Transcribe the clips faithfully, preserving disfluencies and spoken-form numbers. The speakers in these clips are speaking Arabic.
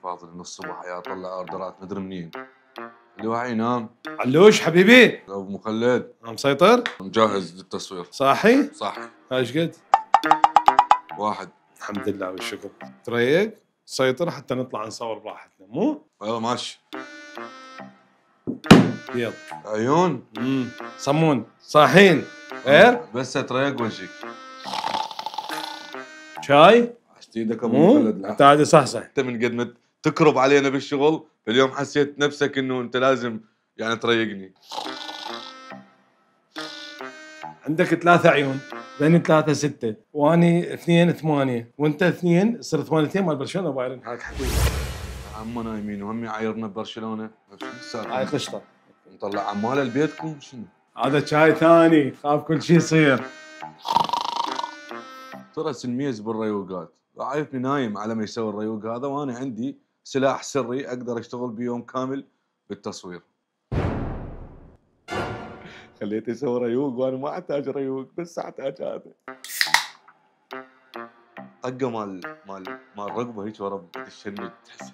فاضل من الصبح يا طلع اوردرات مدري منين. اللي واحد ينام. علوش حبيبي. ابو مخلد. مسيطر؟ مجهز للتصوير. صاحي؟ صح. ايش قد؟ واحد. الحمد لله والشكر. تريق؟ سيطر حتى نطلع نصور براحتنا، مو؟ ايوه ماشي. يلا. عيون. امم صمون صاحين. غير؟ بس تريق وجهك. شاي؟ عشت ايدك ابو مخلد. انت عادي صحصح. انت من قد ما تكرب علينا بالشغل اليوم حسيت نفسك انه انت لازم يعني تريقني. عندك ثلاثة عيون، بيني ثلاثة ستة، واني اثنين ثمانية، وانت اثنين صرت ثمانيتين مال برشلونة بايرن هاك حبيبي. عمو نايمين وهم يعايرنا ببرشلونة. شنو السالفة؟ هاي قشطة. نطلع عماله لبيتكم شنو؟ هذا شاي ثاني، خاف كل شيء يصير. ترى سنميز بالريوقات، عارفني نايم على ما يسوي الريوق هذا، وانا عندي سلاح سري اقدر اشتغل بيوم كامل بالتصوير. خليته يسوي ريوق وانا ما احتاج ريوق، بس احتاج هذا. طقه مال مال مال رقبه هيك ورا الشنب تحس.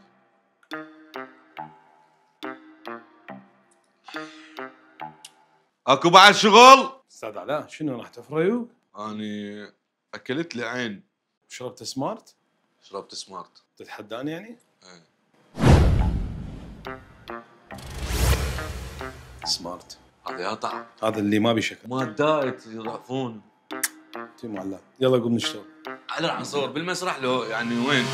اكو بعد شغل؟ استاذ علاء شنو راح تفريوق؟ اني اكلت لي عين. شربت سمارت؟ شربت سمارت. تتحداني يعني؟ ايه. سمارت هذا يا طعم. هذا اللي ما بشكل. ما دايت يضعفون. تي معلق. يلا قوم نشتغل. على راح نصور بالمسرح لو يعني وين؟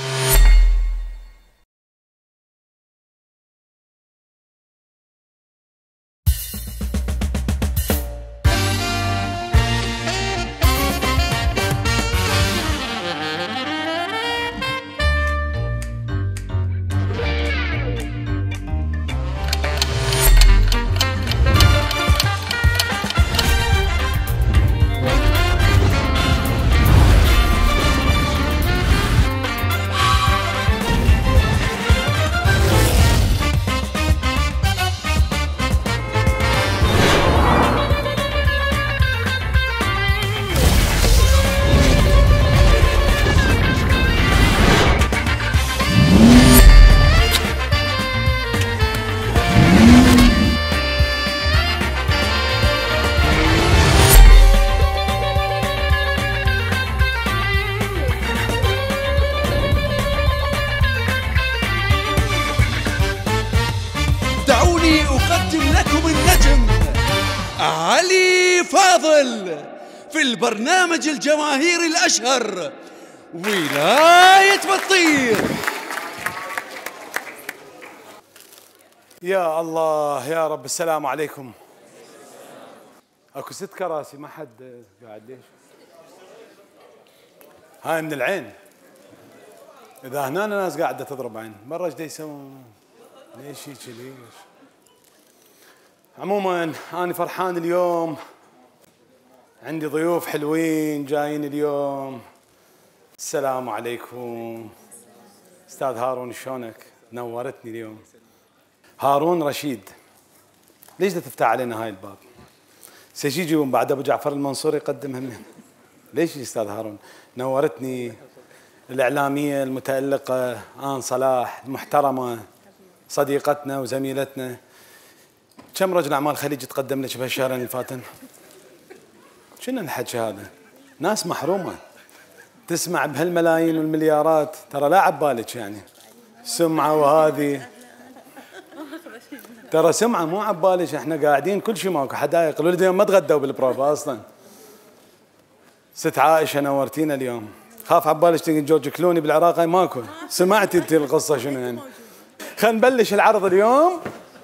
دعوني أقدم لكم النجم علي فاضل في البرنامج الجماهيري الأشهر ولاية بطير. يا الله يا رب. السلام عليكم. اكو ست كراسي ما حد قاعد ليش؟ هاي من العين. اذا هنا ناس قاعده تضرب عين، برا ايش يسوون؟ ليش هيك ليش؟ عموما انا فرحان اليوم، عندي ضيوف حلوين جايين اليوم. السلام عليكم. استاذ هارون شلونك؟ نورتني اليوم. هارون رشيد. ليش بدك تفتح علينا هاي الباب؟ سيجي من بعد ابو جعفر المنصور يقدم همين. ليش يا استاذ هارون؟ نورتني. الاعلاميه المتالقه آن صلاح المحترمه صديقتنا وزميلتنا. كم رجل اعمال خليجي تقدم لك بهالشهرين اللي فاتن؟ شنو الحكي هذا؟ ناس محرومه تسمع بهالملايين والمليارات، ترى لا عبالك يعني سمعه وهذه، ترى سمعه مو عبالك. احنا قاعدين كل شيء ماكو حدايق، الولد ما تغدوا بالبروفا اصلا. ست عائشه نورتينا اليوم. خاف عبالك تلقين جورج كلوني بالعراق، هاي ماكو. سمعتي انت القصه شنو يعني؟ خلينا نبلش العرض اليوم.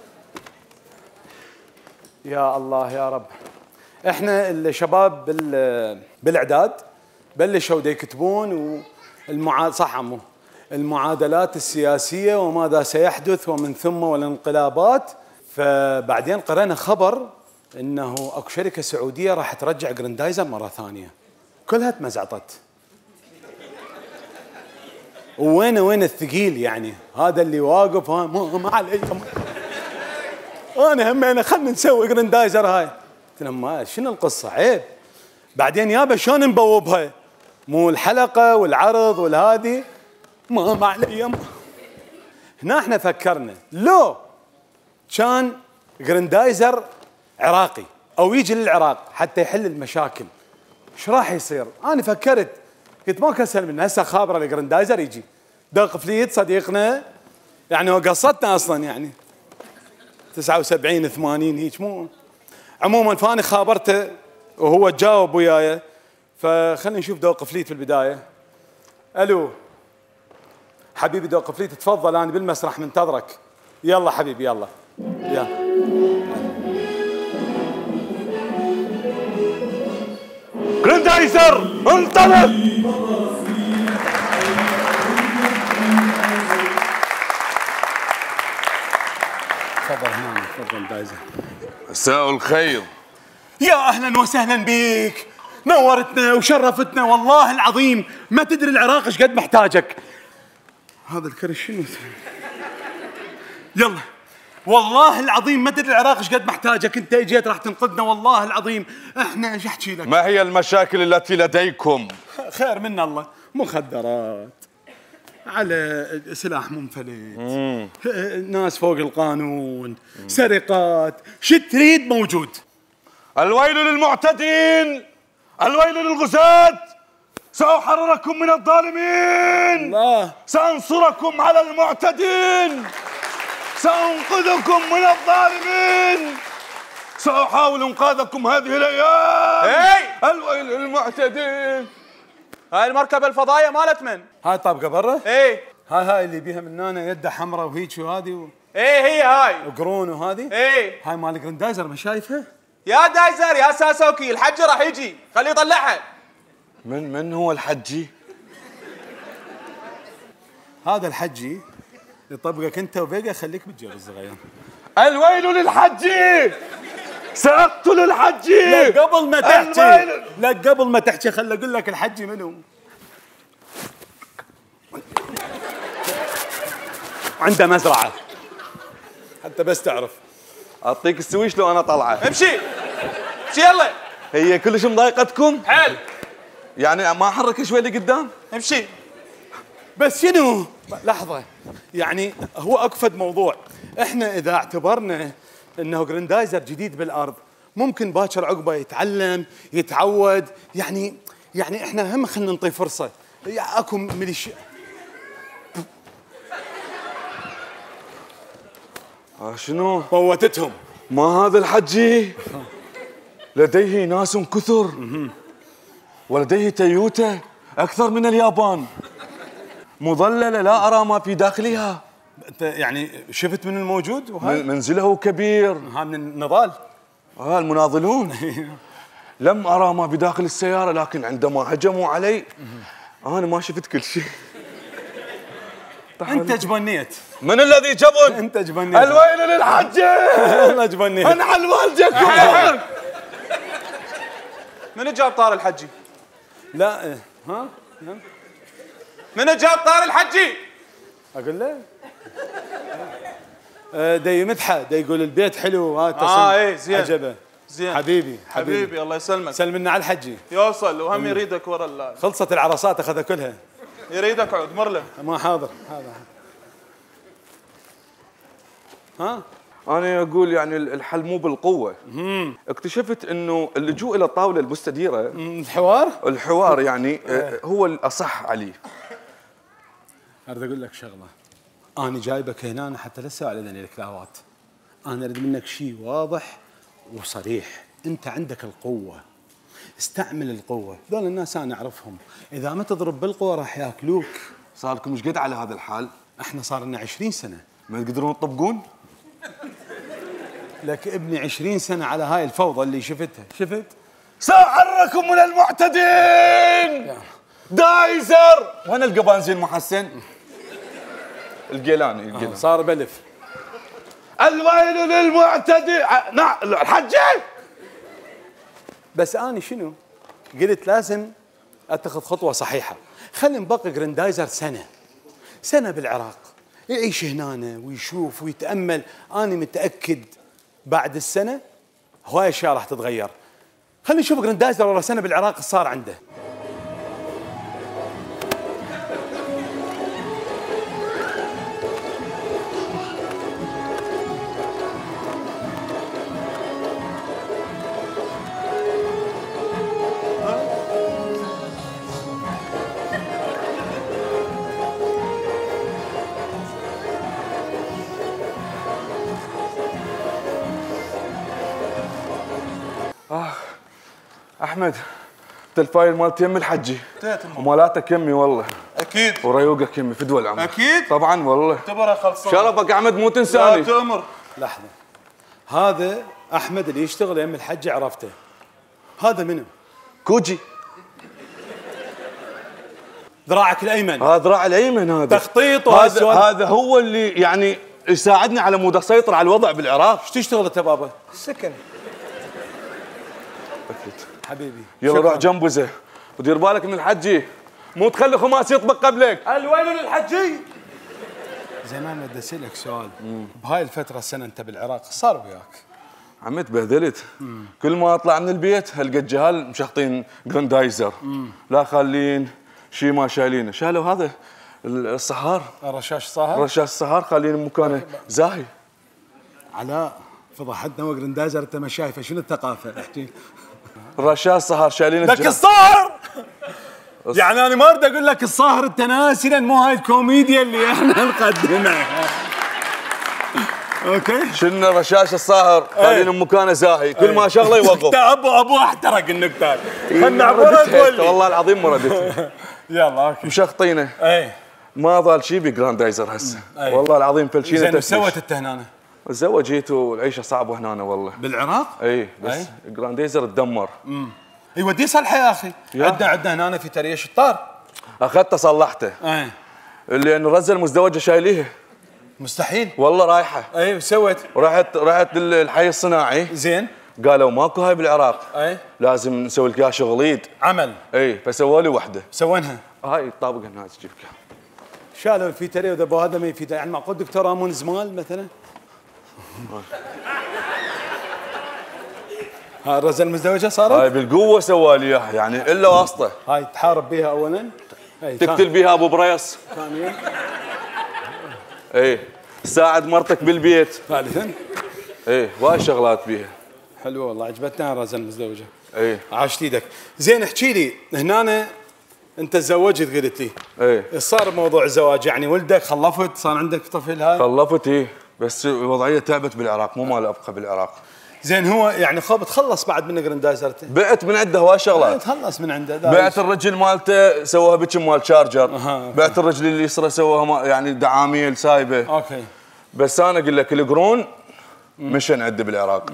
يا الله يا رب. احنا الشباب بالاعداد بلشوا دا يكتبون والمعاد صح عمو المعادلات السياسيه وماذا سيحدث ومن ثم والانقلابات. فبعدين قرأنا خبر انه اكو شركه سعوديه راح ترجع جراندايزر مره ثانيه. كلها تمزعطت. وين وين الثقيل يعني؟ هذا اللي واقف ها ما, ما علي. انا هم انا خلنا نسوي جراندايزر هاي. قلت لهم ما شنو القصه؟ عيب. بعدين يابا شلون نبوبها؟ مو الحلقه والعرض والهادي ما ما علي. هنا احنا فكرنا لو كان جراندايزر عراقي او يجي للعراق حتى يحل المشاكل ايش راح يصير؟ انا فكرت قلت ما كسل منه هسه خابره الجراندايزر يجي دق فليت صديقنا يعني هو قصتنا اصلا يعني تسعة وسبعين ثمانين هيك مو عموما فاني خابرته وهو تجاوب وياي فخلينا نشوف دوق فليت في البدايه. الو حبيبي دوق فليت تفضل انا بالمسرح منتظرك. يلا حبيبي يلا يلا. جراندايزر انطلق. تفضل هنا تفضل دايزر. مساء الخير. يا اهلا وسهلا بك نورتنا وشرفتنا والله العظيم ما تدري العراق ايش قد محتاجك. هذا الكرش شنو؟ يلا والله العظيم ما تدري العراق ايش قد محتاجك انت اجيت راح تنقذنا والله العظيم احنا ايش احكي لك. ما هي المشاكل التي لديكم؟ خير من الله مخدرات على سلاح منفلت ناس فوق القانون سرقات شو تريد موجود. الويل للمعتدين الويل للغزاة سأحرركم من الظالمين الله سأنصركم على المعتدين سأنقذكم من الظالمين سأحاول إنقاذكم هذه الأيام. اي الويل للمعتدين. هاي المركبة الفضائية مالت من؟ هاي طابقه برا. اي هاي هاي اللي بيها من هنا يده حمراء وهيك وهذه و... اي هي هاي وقرون وهذه. اي هاي مال جراندايزر ما شايفها؟ يا دايزر يا ساسوكي الحج راح يجي خليه يطلعها. من من هو الحجي؟ هذا الحجي يطبقك انت وفيجا خليك بالجيب الصغير. الويل للحجي سأقتل الحجي. لا قبل ما تحكي لا قبل ما تحكي خل اقول لك الحجي منو. عنده مزرعه حتى بس تعرف. أعطيك السويش لو أنا طالعة. امشي امشي يلا. هي كلش مضايقتكم؟ حل يعني ما أحرك شوي لقدام؟ امشي. بس شنو؟ لحظه يعني هو اكفد موضوع. احنا اذا اعتبرنا انه جراندايزر جديد بالارض ممكن باكر عقبه يتعلم يتعود يعني يعني احنا هم خلينا نعطيه فرصه. يعني اكو مليش آه شنو؟ فوتتهم. ما هذا الحجي لديه ناس كثر ولديه تويوتا أكثر من اليابان مظللة لا أرى ما في داخلها. انت يعني شفت من الموجود وهاي منزله كبير. ها من النضال. آه المناضلون. لم أرى ما بداخل السيارة لكن عندما هجموا علي أنا ما شفت كل شيء. انت جبنيت. من الذي جبن؟ انت جبنيت. الويل للحجي. والله جبنيت. انحل والدكم. من جاب طار الحجي؟ لا ها من جاب طار الحجي؟ اقول له آه، دا يمدحه دا يقول البيت حلو ها اه اي زين عجبه زين حبيبي حبيبي, حبيبي الله يسلمك. سلمنا على الحجي. يوصل وهم يريدك ورا الله. خلصت العرصات اخذها كلها. يريدك عود مر له. ما حاضر هذا ها. أنا أقول يعني الحل مو بالقوة. اكتشفت إنه اللجوء إلى الطاولة المستديرة الحوار الحوار يعني هو الأصح عليه. اريد اقول لك شغله. انا جايبك هنا حتى لا تسوي على ذني الكلاوات. انا اريد منك شيء واضح وصريح. انت عندك القوه استعمل القوه. ذول الناس انا اعرفهم اذا ما تضرب بالقوه راح ياكلوك. صار لكم ايش قد على هذا الحال؟ احنا صار لنا عشرين سنه. ما تقدرون تطبقون؟ لك ابني عشرين سنه على هاي الفوضى اللي شفتها. شفت؟ سأحرركم من المعتدين. دايزر وين القبانزين محسن؟ القيلاني القيلاني صار بلف. الويل للمعتدين. نعم الحجي. بس أنا شنو؟ قلت لازم أتخذ خطوة صحيحة. خلي نبقى جراندايزر سنة سنة بالعراق يعيش هنا ويشوف ويتأمل. أنا متأكد بعد السنة هواي أشياء راح تتغير. خلينا نشوف جراندايزر ورا سنة بالعراق صار عنده. احمد الفايل مالت يمي الحجي ومالاتك يمي والله اكيد وريوقك يمي فدوى العمر اكيد طبعا والله اعتبرها خلصان. شرفك احمد مو تنساني. لا تأمر. لحظه، هذا احمد اللي يشتغل يم الحجي عرفته، هذا منو؟ كوجي. ذراعك الايمن. هذا ذراع الايمن هذا تخطيط هذا هذا هو اللي يعني يساعدني على مود اسيطر على الوضع بالعراق. ايش تشتغل انت بابا؟ سكن حبيبي يلا روح جنبزه ودير بالك من الحجي، مو تخلي خماس يطبق قبلك. الويل للحجي. زين انا بدي اسالك سؤال، بهاي الفتره السنه انت بالعراق صار وياك؟ عمي تبهدلت، كل ما اطلع من البيت هلقى الجهال مشخطين جراندايزر، لا خالين شي ما شايلينه، شالوا هذا الصهار الرشاش صهر، رشاش الصهار خالين مكانه زاهي. علاء فضحتنا وجراندايزر انت ما شايفه، شنو الثقافه؟ احكي. الرشاش الصهار شايلين لك الصهر يعني انا ما اريد اقول لك الصهر انت ناسي، لان مو هاي الكوميديا اللي احنا نقدمها. اوكي شنو رشاش الصهر خالين مكانه زاهي، كل ما شغله يوقف. ابو ابو احترق النكتات، خلنا عبرك قول والله العظيم ما رديتها. يلا اوكي مشخطينه اي ما ظل شي بجراندايزر هسه والله العظيم فلشينه. زين ايش سويت انت هنا؟ تزوجيت والعيشه صعبه هنا والله بالعراق؟ اي بس أي. جراندايزر تدمر. امم اي وديه صلحه يا اخي، عندنا عندنا هنا في تريه شطار اخذته صلحته اي لانه الرزه المزدوجه شايليها مستحيل والله رايحه. اي ايش سويت؟ رحت رحت الحي الصناعي زين قالوا ماكو هاي بالعراق اي لازم نسوي لك اياها شغليد عمل اي فسووا لي وحده. سوينها هاي الطابق هنا تجيب لك شالوا في تريه وذبوا هذا ما يفيد، يعني معقول دكتور امون زمال مثلا؟ ها الرزه المزدوجه صارت؟ هاي بالقوه سوى لي اياها يعني الا واسطه. هاي تحارب بها اولا، تقتل بها ابو بريص ثانيا اي تساعد مرتك بالبيت ثالثا اي وايد شغلات بيها. حلوه والله عجبتنا الرزه المزدوجه. اي عاشت ايدك. زين احكي لي هنا انت تزوجت قلت لي اي صار موضوع الزواج يعني ولدك خلفت صار عندك طفل هاي؟ خلفت ايه بس الوضعيه تعبت بالعراق مو مال ابقى بالعراق. زين هو يعني خب تخلص بعد من جراندايزرته؟ بعت من عنده هواي شغلات. تخلص من عنده. بعت الرجل مالته سووها بكم مال شارجر. أه. بعت الرجل اليسرى سووها يعني دعاميل سايبه. اوكي بس انا اقول لك القرون مشن عندي بالعراق.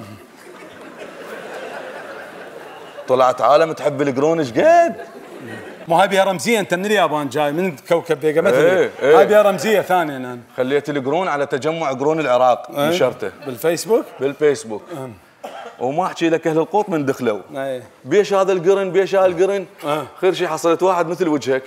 طلعت عالم تحب القرون ايش قد؟ مو هاي بها رمزيه، انت من اليابان جاي من كوكب فيجا مثلا. ايه ايه. هاي بها رمزيه ثانيه انا خليت القرون على تجمع قرون العراق ايه. نشرته بالفيسبوك بالفيسبوك اه. وما احكي لك اهل القوط من دخلوا ايه. بيش هذا القرن بيش هذا القرن اه. خير شيء حصلت واحد مثل وجهك.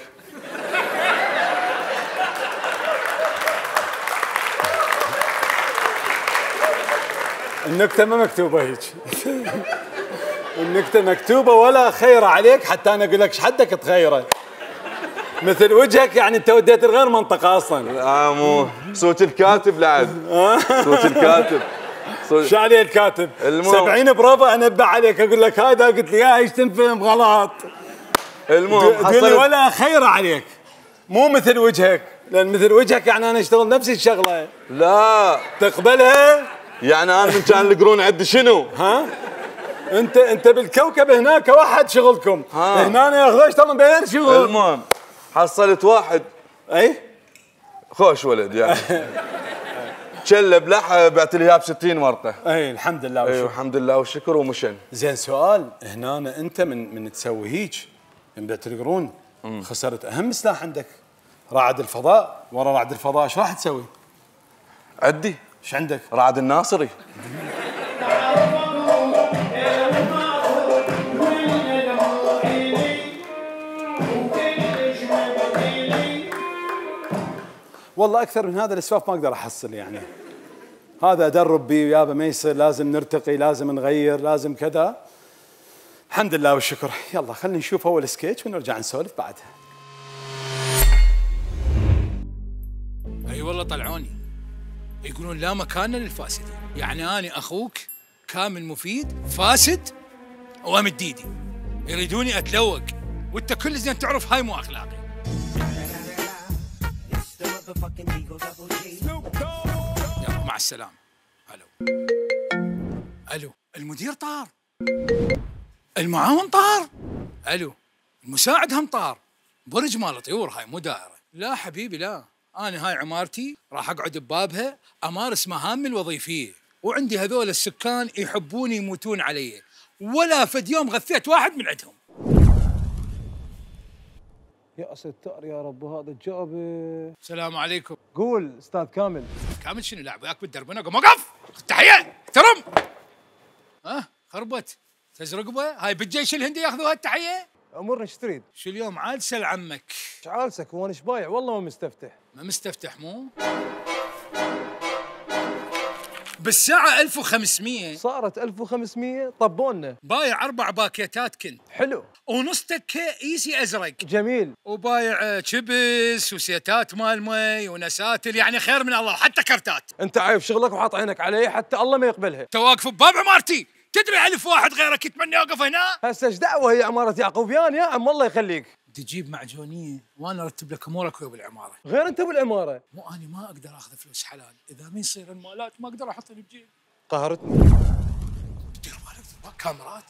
النكته ما مكتوبه هيك. النكته مكتوبه ولا خير عليك حتى انا اقول لك ايش حدك تخيره مثل وجهك، يعني انت وديت الغير منطقه اصلا. لا مو صوت الكاتب لعد. صوت الكاتب شو عليه الكاتب؟ سبعين بروفا انبه عليك اقول لك هذا قلت لي اياها ايش تنفهم غلط. المهم تقول لي ولا خير عليك مو مثل وجهك، لان مثل وجهك يعني انا اشتغل نفس الشغله. لا تقبلها؟ يعني انا من كان القرون عندي شنو؟ ها؟ انت انت بالكوكب هناك واحد شغلكم، هنا ياخذوش اشتغل بغير شغل. المهم حصلت واحد اي خوش ولد يعني شلب لحى بعت لي اياه ب ستين ورقه. اي الحمد لله والشكر. اي الحمد لله والشكر ومشن. زين سؤال هنا انت من من تسوي هيك من بعت القرون خسرت اهم سلاح عندك رائد الفضاء، ورا رائد الفضاء ايش راح تسوي؟ عدي ايش عندك؟ رائد الناصري. والله اكثر من هذا الاسفاف ما اقدر احصل يعني. هذا ادرب بيه ويابا ما يصير، لازم نرتقي، لازم نغير، لازم كذا. الحمد لله والشكر. يلا خلينا نشوف اول سكيتش ونرجع نسولف بعدها. اي والله طلعوني يقولون لا مكان للفاسدين، يعني اني اخوك كامل مفيد فاسد وامد ديدي، يريدوني اتلوق وانت كل زين تعرف هاي مو اخلاقي. يلا مع السلامة. الو الو المدير طار. المعاون طار. الو، المساعد هم طار. برج مال طيور هاي مو دائره. لا حبيبي لا، انا هاي عمارتي راح اقعد ببابها امارس مهامي الوظيفيه، وعندي هذول السكان يحبوني يموتون علي، ولا فد يوم غثيت واحد من عندهم. يا ستار يا رب هذا الجابه. السلام عليكم. قول استاذ كامل. كامل شنو لاعب وياك بالدربنه؟ قم وقف. تحيه احترم. ها خربت تز رقبه هاي بالجيش الهندي ياخذوا هالتحيه. امورنا ايش تريد؟ شو اليوم عاد سل عمك. ايش عالسك وانا ايش بايع والله ما مستفتح. ما مستفتح مو؟ بالساعة ألف وخمسمية صارت ألف وخمسمية طبونا. بايع أربع باكيتات كنت. حلو. ونص تكة إيسي أزرق. جميل. وبايع شبس وسيتات مال مي ونساتل، يعني خير من الله، وحتى كرتات. أنت عايف شغلك وحاط عينك علي حتى الله ما يقبلها. تواقف بباب عمارتي، تدري ألف واحد غيرك يتمنى يوقف هنا؟ هسه ايش دعوة هي عمارة يعقوبيان يا عم الله يخليك. تجيب معجونية وأنا أرتب لك أمورك ويا بالعمارة. غير أنت بالعمارة. مو أنا ما أقدر آخذ فلوس حلال، إذا ما يصير المالات ما أقدر أحطها بجيب. قهرتني. دير بالك دير بالك كاميرات.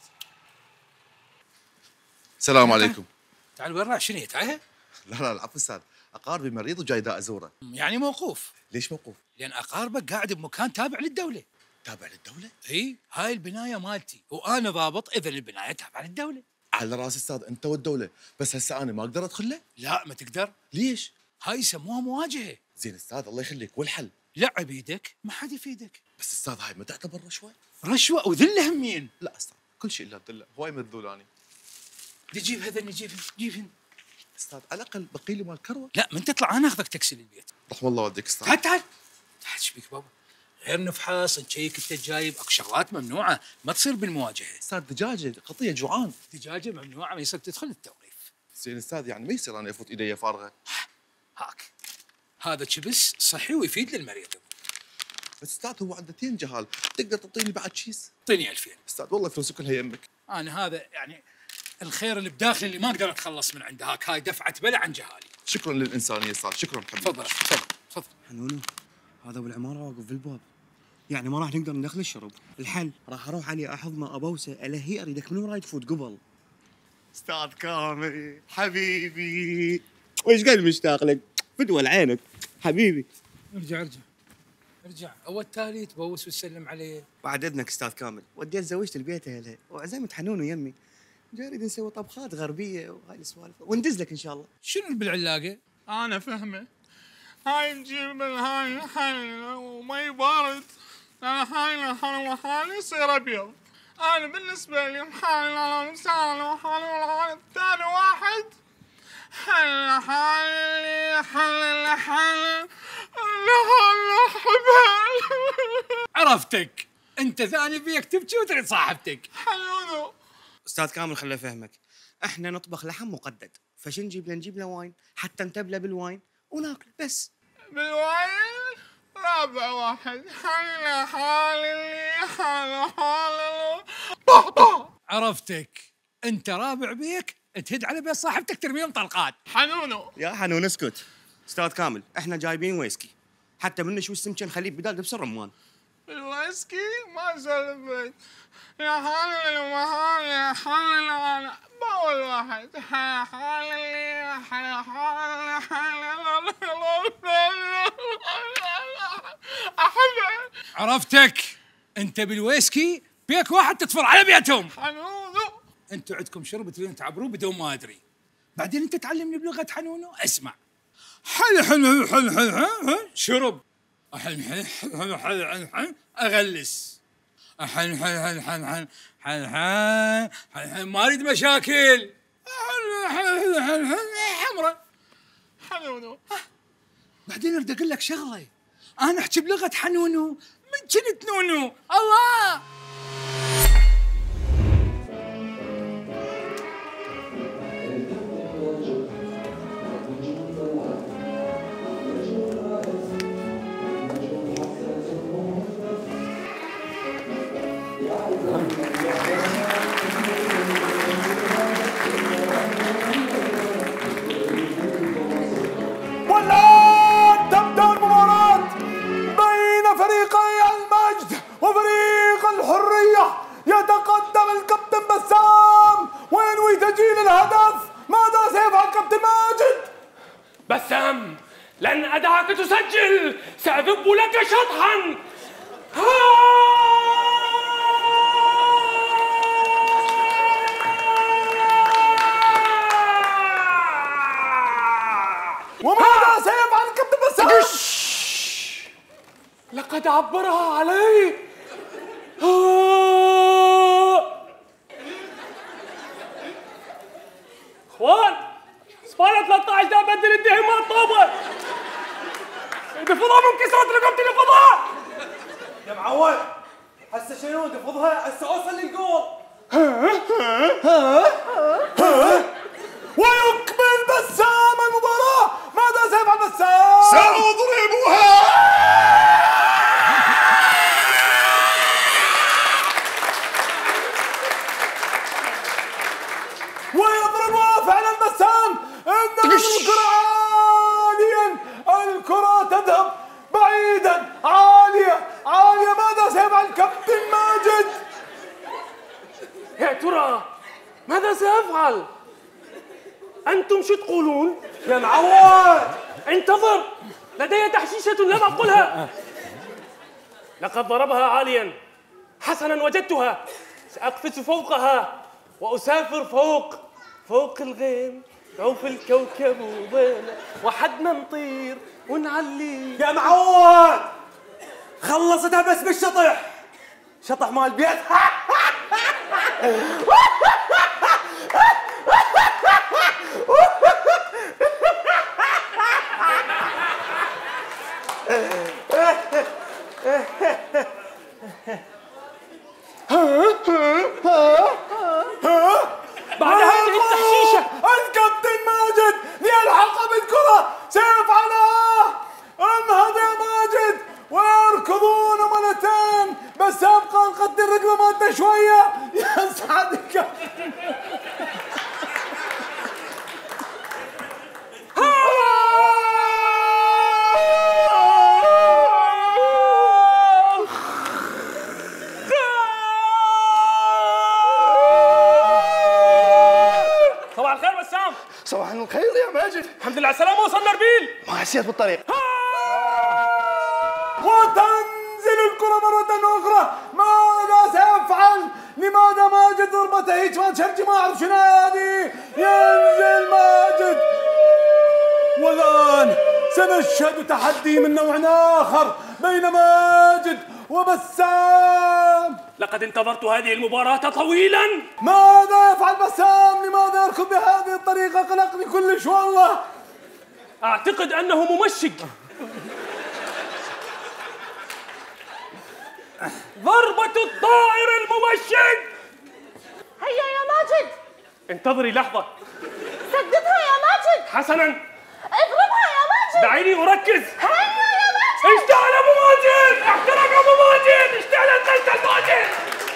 السلام عليكم. تعال وين رايح شنو تعال؟ لا لا العفو استاذ، اقاربي مريض وجاي دا ازوره. يعني موقوف. ليش موقوف؟ لأن أقاربك قاعد بمكان تابع للدولة. تابع للدولة؟ اي هاي البناية مالتي وأنا ضابط، إذا البناية تابعة للدولة. على راس استاذ انت والدولة، بس هسه انا ما اقدر ادخل له؟ لا ما تقدر. ليش؟ هاي يسموها مواجهة. زين استاذ الله يخليك، والحل؟ لعب ايدك ما حد يفيدك. بس استاذ هاي ما تعتبر رشوة؟ رشوة وذلة همين. لا استاذ كل شيء الا الذله، هواي مذلول اني. تجيب هذا جيبهن جيبهن. استاذ على الاقل بقي لي مال كروه. لا من تطلع انا اخذك تاكسي للبيت. رحم الله والديك استاذ. تعال تعال تعال. ايش بيك بابا؟ غير نفحص نشيك انت جايب، اكو شغلات ممنوعه ما تصير بالمواجهه. استاذ دجاجه قطيه جوعان. دجاجه ممنوعه ما يصير تدخل التوقيف. زين استاذ يعني ما يصير انا افوت ايدي فارغه. هاك هذا شبس صحي ويفيد للمريض. بس استاذ هو عنده تين جهال، تقدر تعطيني بعد شيس؟ اعطيني ألفين. استاذ والله فلوسي كلها يمك. انا هذا يعني الخير اللي بداخلي اللي ما اقدر اتخلص من عنده. هاك هاي دفعه بلا عن جهالي. شكرا للانسانيه استاذ، شكرا حبيبي. تفضل تفضل تفضل. حنونو هذا بالعمارة واقف بالباب، يعني ما راح نقدر ندخل الشرب. الحل راح اروح عليه احضنه ابوسه الهي اريدك من وراي تفوت قبل. استاذ كامل حبيبي ويش قد مشتاق لك، فدوى عينك حبيبي. ارجع ارجع ارجع. اول تالي تبوس وتسلم عليه. بعد اذنك استاذ كامل، وديت زوجت البيت هلا وعزمت حنونو يمي، جاي اريد نسوي طبخات غربيه وهاي السوالف وندز لك ان شاء الله. شنو اللي بالعلاقه؟ انا فهمه. هاي نجيب هاي الحل ومي بارد، انا هاي الحل يصير ابيض. انا بالنسبه لي محل انسان وحل والحل الثاني واحد حل حل حل حل عرفتك انت ثاني بيك تبكي وتريد صاحبتك. حلونو استاذ كامل خليه فهمك، احنا نطبخ لحم مقدد، فشو نجيب له؟ نجيب له واين حتى نتبله بالواين وناكله بس. بالواين رابع واحد حل حال اللي حل حال طه طه. عرفتك انت رابع بيك تهد على بيت صاحبتك ترميهم طلقات. حنونو يا حنون اسكت. استاذ كامل احنا جايبين ويسكي، حتى من نشوي السمكه نخليه بدال دبس الرمان. الويسكي ما زلفت يا حلل ومحل يا حلل انا باول واحد حلل حلل حلل احبه. عرفتك انت بالويسكي بيك واحد تطفر على بيتهم. حنونو انتوا عندكم شرب تريدون تعبروه بدون ما ادري، بعدين انت تعلمني بلغه حنونو. اسمع حل حل حل حل حل شرب حل حل حل حل حل اغلس حل حل حل حل حل حل حل حل ما اريد مشاكل. حل حل حل حل حمرة حنونو. بعدين اريد اقول لك شغله، انا احكي بلغه حنونو من كنت نونو. الله والآن تبدأ المباراة بين فريقي المجد وفريق الحب. الهدف. ماذا سيفعل كابتن ماجد؟ بسام، لن أدعك تسجل، سأذب لك شطحا. وماذا سيفعل كابتن بسام؟ لقد عبرها علي. اخوان، اسبانيا ثلاثة عشر ده بدل الدهمات طابه. بفضها من كسرت رقبتي لفضها. يا معود، هسه شنو تفضها؟ هسه اوصل للجول. ويكمل بسام المباراة. ماذا سيفعل بسام؟ سأضربها. ويضربها فعلا بسام. انما الكرة عاليا، الكرة تذهب بعيدا، عالية عالية. ماذا سيفعل كابتن ماجد؟ يا ترى ماذا سيفعل؟ أنتم شو تقولون؟ يا معود انتظر، لدي تحشيشة لم أقلها. لقد ضربها عاليا. حسنا، وجدتها. سأقفز فوقها وأسافر فوق فوق الغيم. عوف الكوكب وبينا وحدنا نطير ونعلي. يا معود خلصتها بس بالشطح، شطح مال البيت. بعد هذه التحشيشة الكابتن ماجد ليلحق بالكرة، سيفعلها. انهض يا ماجد. ويركضون مرتين. بسام قال قد الركضة مالته شوية. يسعدك. صباح الخير بسام. صباح الخير يا ماجد. الحمد لله على السلامة، وصلنا أربيل. ما حسيت بالطريق. وتنزل الكرة مرة أخرى. ماذا سيفعل؟ لماذا ماجد ضربته هيك ما شرجي ما أعرف شنو هذه. ينزل ماجد. والآن سنشهد تحدي من نوع آخر بين ماجد وبسام. لقد انتظرت هذه المباراة طويلا. ماذا يفعل بسام؟ لماذا يركض بهذه الطريقة؟ قلقني كلش والله. أعتقد أنه ممشق. ضربة الطائر الممشق. هيا يا ماجد. انتظري لحظة. سددها يا ماجد. حسنا، اضربها يا ماجد. دعيني أركز. هيا يا ماجد. اشتعل أبو ماجد. احترق أبو ماجد. اشتعلت نجدة ماجد.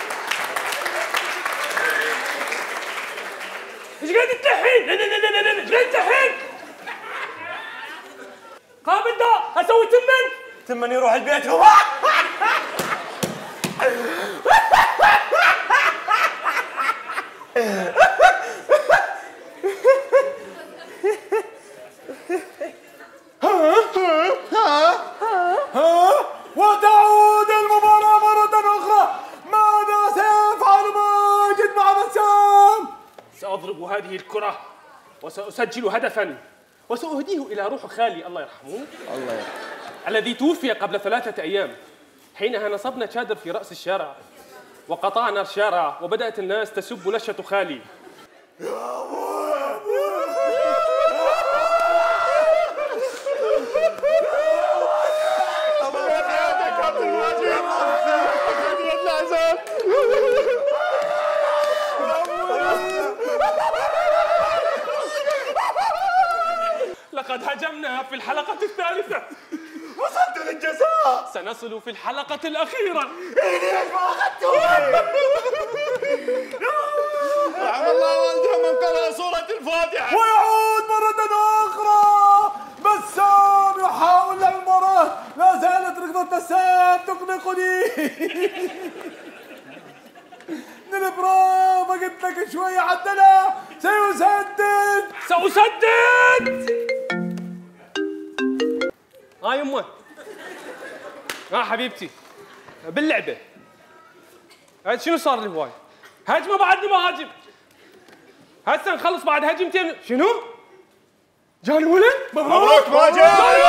ايش قاعد تلحين؟ ايش قاعد تلحين؟ قابل ده اسوي تمن. تمن يروح البيت هو. وتعود المباراة مرة أخرى. ماذا سيفعل ماجد مع بسام؟ سأضرب هذه الكرة وسأسجل هدفا وسأهديه إلى روح خالي الله يرحمه، الله يرحمه، الذي توفي قبل ثلاثة أيام. حينها نصبنا شادر في رأس الشارع وقطعنا الشارع وبدأت الناس تسب نشة خالي. لقد هجمنا في الحلقة الثالثة. وصلت للجزاء. سنصل في الحلقة الأخيرة. ليش ما أخذتوني؟ رحم الله والده من قرأ سورة الفاتحة. ويعود مرة أخرى. بسام يحاول لعب المباراة. لا زالت ركضة بسام تقلقني. من البرافو قلت لك شوية عدلها. سيسجل ها يمه ها حبيبتي باللعبه هاد شنو صار لي هواي؟ هجمه بعدني ما هاجم هسه نخلص بعد هجمتين شنو؟ جاني ولد؟ مبروك ماجد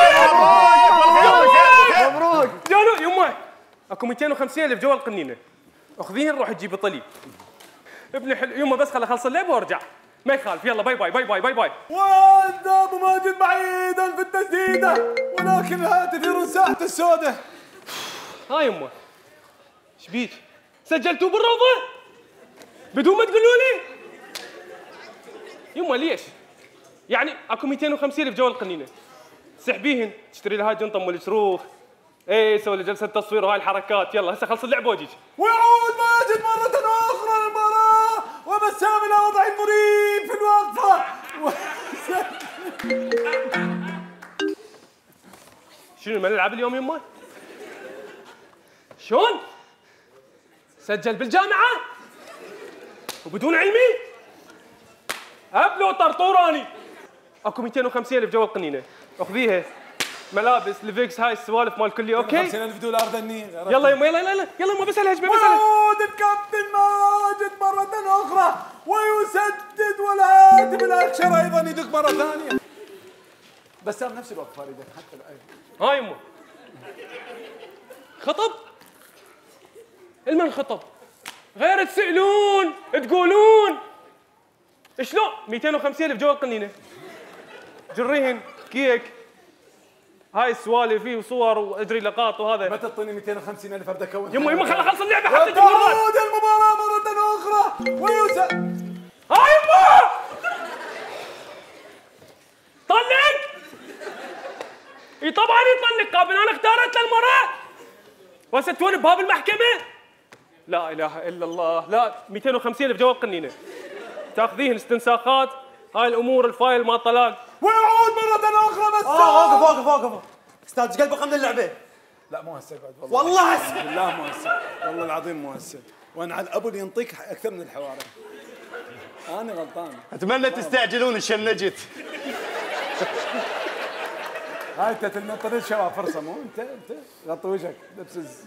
مبروك جانو يمه اكو مئتين وخمسين ألف جوا القنينه اخذيهن روح تجيبي طلي ابني حلو يمه بس خل اخلص اللعبه وارجع ما يخالف يلا باي باي باي باي باي باي وانت ابو ماجد بعيدا في التسديده ولكن هاتف ساحه السوداء. ها يمه ايش بيك؟ سجلتوا بالروضه؟ بدون ما تقولوا لي؟ يمه ليش؟ يعني اكو مئتين وخمسين ألف جوا القنينه سحبيهن تشتري لها جنطه مال صاروخ ايه سوي لي جلسه تصوير وهاي الحركات يلا هسه خلص اللعبه واجيك. ويعود ماجد مره اخرى للمباراه وبسام الى وضع المريب في الوقفه و... شنو الملعب اليوم يمه؟ شلون؟ سجل بالجامعه؟ وبدون علمي؟ ابلو طرطوراني اكو مئتين وخمسين ألف جوا القنينه اخذيها ملابس ليفيكس هاي السوالف مال كلي اوكي خمسين ألف دولار دني يلا يلا يلا يلا يلا ما بس الهجمه بس ويعود الكابتن ماجد مره اخرى ويسدد والهاتف الاكشر ايضا يدق مره ثانيه بسام نفس الوقت فريده حتى الآن. هاي يمه خطب المن خطب غير تسالون تقولون شلون مئتين وخمسين ألف جوا القنينه جريهن كيك هاي السوالف فيه وصور وادري لقاط وهذا ما تعطيني مئتين وخمسين ألف ابدا اكون يمه يمه خل اخلص اللعبه حتى تعود المباراه مره اخرى ويسدد هاي يمه طلق اي طبعا يطلق قابل انا اختارت للمراه وستون بباب المحكمه لا اله الا الله لا مئتين وخمسين ألف جوا القنينه تاخذيهن استنساخات هاي الامور الفايل مال طلاق ويعود مرة أخرى بس اه وقف وقف وقف استاذ ايش قد بقى من اللعبة؟ لا مو هسه بعد والله والله هسه بالله مو هسه والله العظيم مو هسه وانا على الابو اللي ينطيك اكثر من الحوار انا غلطان اتمنى تستعجلون شنجت هاي انت تنطر الشباب فرصه مو انت انت غطي وجهك لبس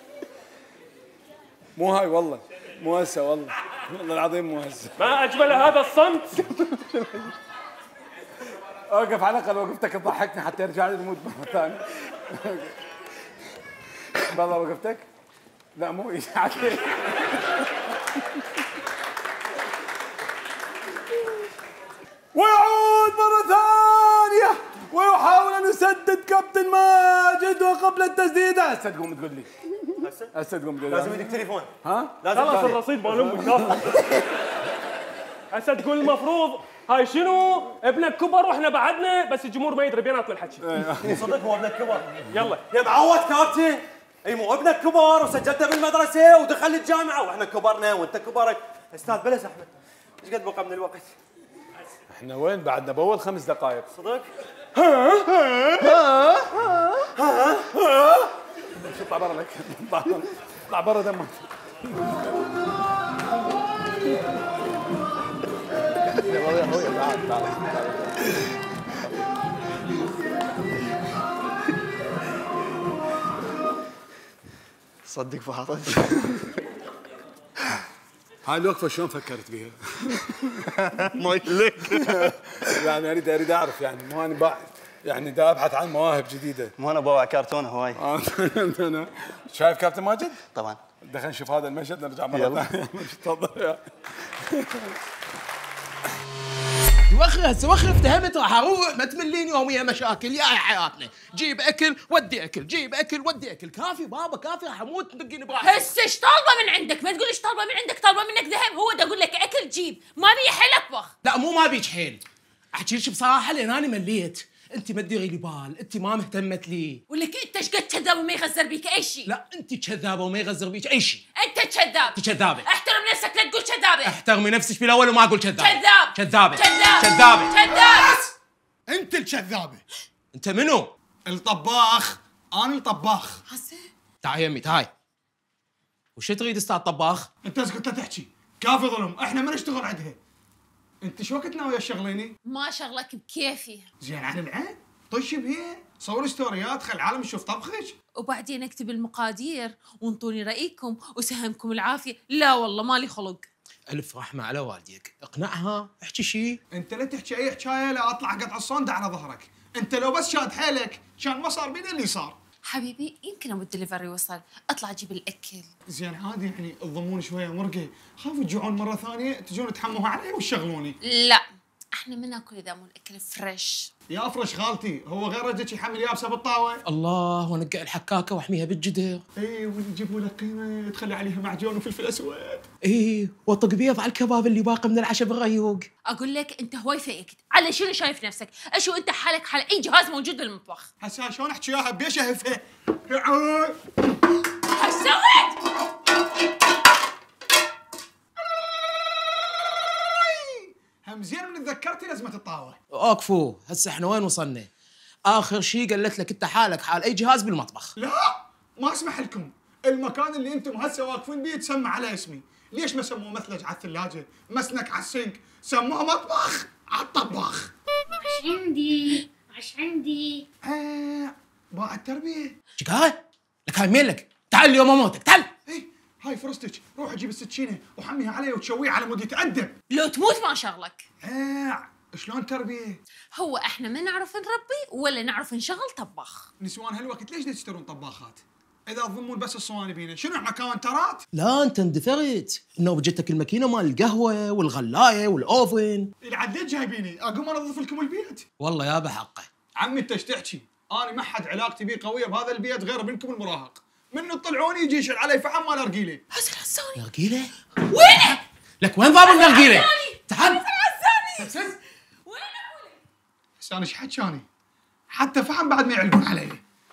مو هاي والله مو هسه والله والله العظيم مو هسه ما اجمل هذا الصمت اوقف على الاقل وقفتك تضحكني حتى يرجع لي المود مره ثانيه بالله وقفتك لا مو يجعل ويعود مره ثانيه ويحاول ان يسدد كابتن ماجد وقبل التسديده هسه تقوم تقول لي هسه هسه تقوم تقول لي لازم يدك تليفون ها خلاص الرصيد مال امك هسه تقول المفروض هاي شنو ابنك كبر واحنا بعدنا بس الجمهور ما يدري بيناتنا الحكي صدق هو ابنك كبر يلا يا معود كابتن اي مو ابنك كبر وسجلته بالمدرسه ودخل الجامعه واحنا كبرنا وانت كبرت استاذ بلس احمد ايش قد بقى من الوقت؟ احنا وين بعدنا باول خمس دقائق صدق؟ ها ها ها ها شو اطلع برا لك اطلع برا دمك يا اخوي تعال تعال صدق فاضل هاي الوقفة شلون فكرت بيها؟ ما لك يعني اريد اريد اعرف يعني مو انا بع... يعني دا ابحث عن مواهب جديدة مو انا بوع كرتونه هواي انا شايف كابتن ماجد؟ طبعا دخل نشوف هذا المشهد نرجع مرة ثانية تفضل وخر هسه وخر افتهمت راح اروح ما تملين يوميا مشاكل يا حياتنا جيب اكل ودي اكل جيب اكل ودي اكل كافي بابا كافي راح اموت تدقيني براحتك هسه ايش طالبه من عندك ما تقول ايش طالبه من عندك طالبه منك ذهب هو دا اقول لك اكل جيب ما بي حيل اطبخ لا مو ما بيك حيل احكي لك بصراحه لان انا مليت انت ما تديري لي بال انت ما مهتمت لي ولك انت ايش قد كذاب وما يغزر بيك اي شيء لا انت كذابه وما يغزر بيك اي شيء انت كذاب انت كذابه احترم نفسك لا تقول كذابه احترمي نفسك بالاول وما اقول كذابه كذاب كذابه كذاب كذابه كذاب انت الكذابه انت منو الطباخ انا الطباخ حسين تعال يمي تعال وش تريد استاذ طباخ انت اسكت لا تحكي كافي ظلم احنا ما نشتغل عندها انت شو وقت ناويه تشغليني ما شغلك بكيفي زين عن العين طش بهي صور ستوريات خل العالم يشوف طبخك. وبعدين اكتب المقادير وانطوني رايكم وسهمكم العافيه. لا والله مالي خلق. الف رحمه على والديك، اقنعها، احكي شيء. انت لا تحكي اي حكايه لا اطلع قطع الصندة على ظهرك. انت لو بس شاد حيلك كان ما صار بينا اللي صار. حبيبي يمكن ابو الدليفري وصل، اطلع اجيب الاكل. زين عادي يعني تضمون شويه مرقه، خافوا تجوعون مره ثانيه تجون تحموها علي وتشغلوني. لا احنا ما ناكل اذا مو الاكل فريش. يا افرش خالتي، هو غير رجلك يحمل يابسه بالطاوه؟ الله، ونقع الحكاكه واحميها بالجدر. اي ويجيبوا لك قيمه تخلي عليها معجون وفلفل اسود. اي واطق بيض على الكباب اللي باقي من العشاء بالريوق. اقول لك انت هواي فيكت، على شنو شايف نفسك؟ اشو انت حالك حال اي جهاز موجود بالمطبخ. هسه شلون احكي اياها بيش اهفها؟ ايش سويت؟ هم زين من تذكرتي لازمه الطاوه. اوقفوا، هسه احنا وين وصلنا؟ اخر شيء قالت لك انت حالك حال اي جهاز بالمطبخ. لا ما اسمح لكم، المكان اللي انتم هسه واقفين بيه تسمى على اسمي. ليش ما سموه مثلج على الثلاجه، مسنك على السنك، سموه مطبخ على الطباخ. عش عندي عش عندي آه باع التربيه. شو قال؟ لك هاي ميلك، تعال اليوم اموتك، تعال. اي هاي فرصتك، روح جيب السكينه وحميها علي وتشويه على مود يتأدب. لو تموت ما شغلك. آه شلون تربيه؟ هو احنا ما نعرف نربي ولا نعرف نشغل طباخ. نسوان هالوقت ليش تشترون طباخات؟ اذا تضمون بس الصواني بينا، شنو احنا كاونترات؟ لا انت اندثرت، انه جتك الماكينه مال القهوه والغلايه والاوفن. العد ليش جايبيني؟ اقوم انظف لكم البيت؟ والله يابا حقه. عمي انت ايش تحكي؟ انا ما حد علاقتي بيه قويه بهذا البيت غير ابنكم المراهق. من تطلعوني يجي يشعل علي فحم مال ارجيله. حسن العزاني. نرجيله؟ وينه؟ لك وين ضاب النرجيله؟ تعال. حسن العزاني. وينه؟ حسان ايش حكاني؟ حتى فحم بعد ما يعلقون علي.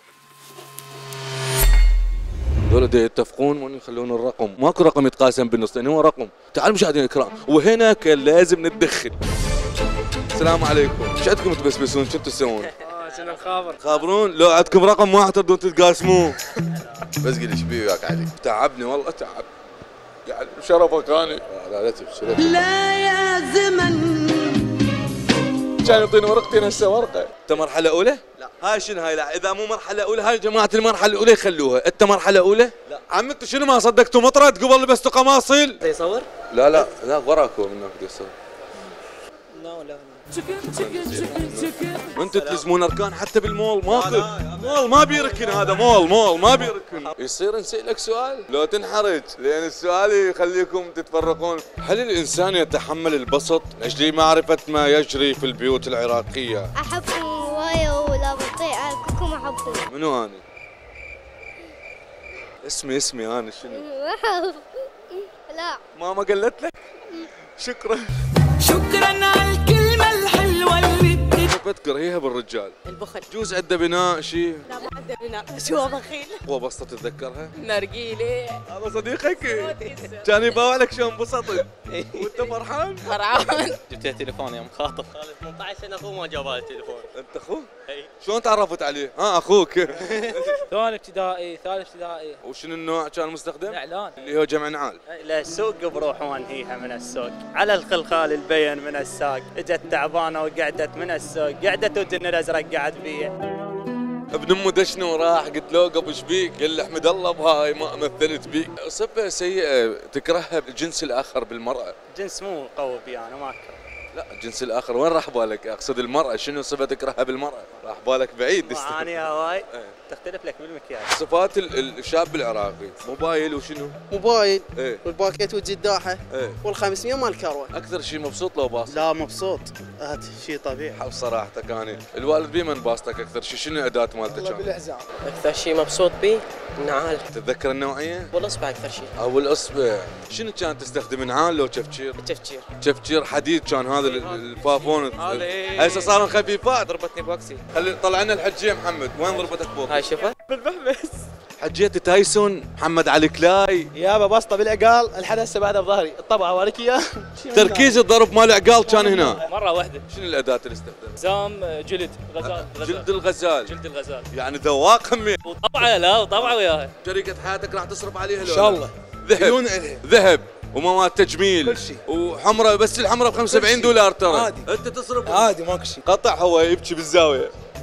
دول دا يتفقون وين يخلون الرقم، ماكو رقم يتقاسم بالنص لان هو رقم. تعالوا مشاهدينا الكرام، وهنا كان لازم نتدخل. السلام عليكم، ايش عندكم تبسبسون؟ شو تسوون؟ اه شنو الخبر؟ خابرون لو عندكم رقم ما تردون تتقاسموه. بس قل ايش بيه وياك علي؟ تعبني والله تعب. يعني شرفك اني. لا لا تبكي لا يا زمن. كان يعطيني ورقتين هسه ورقه. انت مرحله اولى؟ لا. هاي شنو هاي؟ لا اذا مو مرحله اولى هاي جماعه المرحله الاولى يخلوها، انت مرحله اولى؟ لا. عم انتوا شنو ما صدقتوا مطرد قبل لبستوا قماصل؟ يصور؟ لا لا لا وراكم من هناك يصور. لا لا انتوا تلزمون اركان حتى بالمول ماكو. مول ما بيركن هذا مول مول ما بيركن. يصير نسألك سؤال لو تنحرج لان السؤال يخليكم تتفرقون. هل الانسان يتحمل البسط لاجل معرفه ما يجري في البيوت العراقيه؟ احبكم هوايه ولا بطيء كلكم احبكم. منو اني؟ اسمي اسمي انا شنو؟ لا ماما قالت لك؟ شكرا. شكرا على الكلمة الحلوة اللي بتكرهيها بالرجال. البخل. جوز عنده بناء شيء؟ لا ما عنده بناء، شو هو بخيل؟ هو بسطة تتذكرها؟ نرجيلة. هذا صديقك؟ كان يباوع لك شلون انبسطت؟ وانت فرحان؟ فرحان. جبت له تليفون يوم خاطب. صار لي ثمانية عشر سنة اخوه ما جاب لي التليفون. انت اخوه؟ اي. شلون تعرفت عليه؟ ها اخوك. ثاني ابتدائي، ثالث ابتدائي. وشنو النوع كان مستخدم؟ اعلان. اللي هو جمع نعال. للسوق بروحون هيها من السوق، على الخلخال البين من الساق، اجت تعبانه وقعدت من السوق، قعدت وتن الازرق قاعد بيه. ابن امه دشني وراح قلت له قبل ايش بيك؟ قال لي احمد الله بهاي ما مثلت بيك. صفه سيئه تكرهها الجنس الاخر بالمراه. جنس مو قوي بي انا ما اكره. لا الجنس الاخر وين راح بالك؟ اقصد المراه، شنو صفه تكرهها بالمراه؟ راح بالك بعيد. معاني هواي تختلف لك بالمكياج. صفات الشاب العراقي، موبايل وشنو؟ موبايل ايه والباكيت والجداحه ايه والخمسمية مال كروه. اكثر شيء مبسوط لو باص؟ لا مبسوط، هذا شيء طبيعي. حب صراحتك اني، الوالد بيمن باصتك اكثر شيء؟ شنو الاداه مالته والله كان؟ بالحزام. اكثر شيء مبسوط به النعال. تتذكر النوعيه؟ والاصبع اكثر شيء. او الاصبع. شنو كان تستخدم نعال لو كفشير؟ كفشير. كفشير حديد كان هذا الفافون. هذا هسه صاروا خفيفات. ضربتني بوكسي. خلي طلعنا الحجيه محمد، وين ضربتك بوكس؟ هاي شوفها بالمحبس. حجيه تايسون، محمد علي كلاي. يابا بسطه بالعقال، الحد هسه بعدها بظهري، الطبعه وريك اياه. تركيز الضرب مال عقال كان هنا. مره واحده. شنو الاداه اللي استخدمها؟ زام جلد غزال. جلد الغزال. جلد الغزال. يعني ذواق همي. وطبعه لا وطبعه وياها. شركه حياتك راح تصرف عليها ان شاء الله. ذهب ذهب ومواد تجميل كل شيء وحمره، بس الحمره ب خمسة وسبعين دولار ترى. عادي. انت تصرف عادي ماكو شيء. قطع هو يبكي بالزاويه.